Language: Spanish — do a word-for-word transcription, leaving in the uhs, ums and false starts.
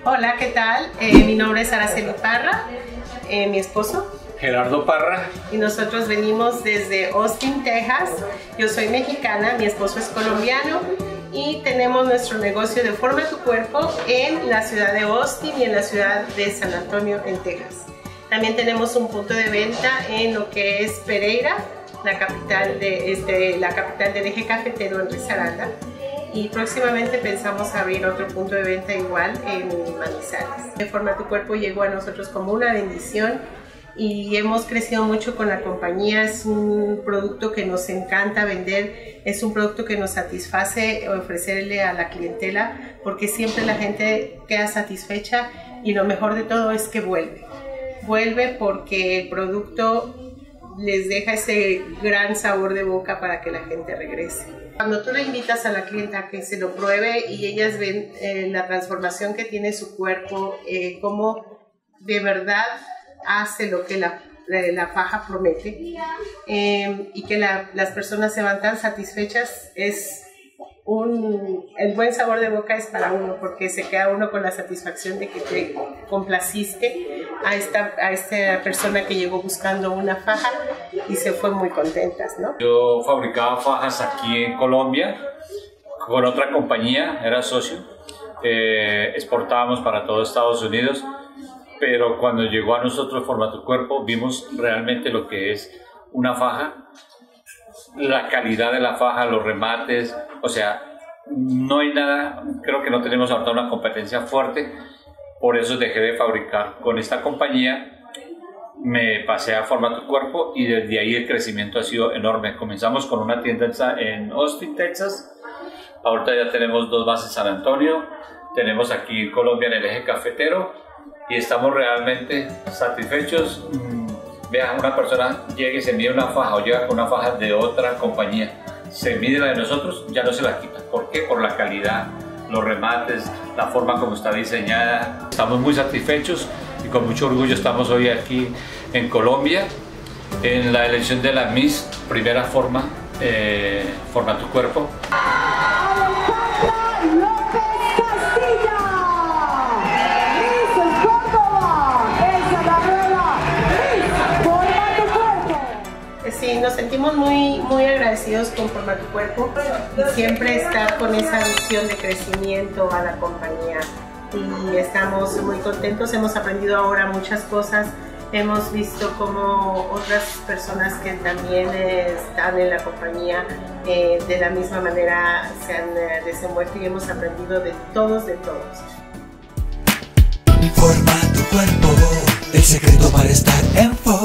Hola, ¿qué tal? Eh, mi nombre es Araceli Parra, eh, mi esposo. Gerardo Parra. Y nosotros venimos desde Austin, Texas. Yo soy mexicana, mi esposo es colombiano y tenemos nuestro negocio de Forma tu Cuerpo en la ciudad de Austin y en la ciudad de San Antonio, en Texas. También tenemos un punto de venta en lo que es Pereira, la capital, de, este, la capital del eje cafetero en Risaralda. Y próximamente pensamos abrir otro punto de venta igual en Manizales. Forma tu Cuerpo llegó a nosotros como una bendición y hemos crecido mucho con la compañía. Es un producto que nos encanta vender, es un producto que nos satisface ofrecerle a la clientela porque siempre la gente queda satisfecha y lo mejor de todo es que vuelve. Vuelve porque el producto les deja ese gran sabor de boca para que la gente regrese. Cuando tú le invitas a la clienta a que se lo pruebe y ellas ven eh, la transformación que tiene su cuerpo, eh, cómo de verdad hace lo que la, la, la faja promete eh, y que la, las personas se van tan satisfechas, es un, el buen sabor de boca es para uno porque se queda uno con la satisfacción de que te complaciste a esta, a esta persona que llegó buscando una faja y se fue muy contentas, ¿no? Yo fabricaba fajas aquí en Colombia con otra compañía, era socio, eh, exportábamos para todo Estados Unidos, pero cuando llegó a nosotros Forma tu Cuerpo vimos realmente lo que es una faja, la calidad de la faja, los remates, o sea, no hay nada, creo que no tenemos ahorita una competencia fuerte, por eso dejé de fabricar con esta compañía, me pasé a Forma tu Cuerpo y desde ahí el crecimiento ha sido enorme. Comenzamos con una tienda en Austin, Texas, ahorita ya tenemos dos bases en San Antonio, tenemos aquí en Colombia en el eje cafetero y estamos realmente satisfechos. Vean, una persona llega y se mide una faja o llega con una faja de otra compañía, se mide la de nosotros, ya no se la quita. ¿Por qué? Por la calidad, los remates, la forma como está diseñada. Estamos muy satisfechos y con mucho orgullo estamos hoy aquí en Colombia en la elección de la Miss Primera Forma, eh, Forma tu Cuerpo. Sí, nos sentimos muy, muy agradecidos con Forma tu Cuerpo y siempre estar con esa visión de crecimiento a la compañía y estamos muy contentos, hemos aprendido ahora muchas cosas, hemos visto cómo otras personas que también eh, están en la compañía eh, de la misma manera se han eh, desenvuelto y hemos aprendido de todos, de todos. Forma tu cuerpo, el secreto para estar en forma.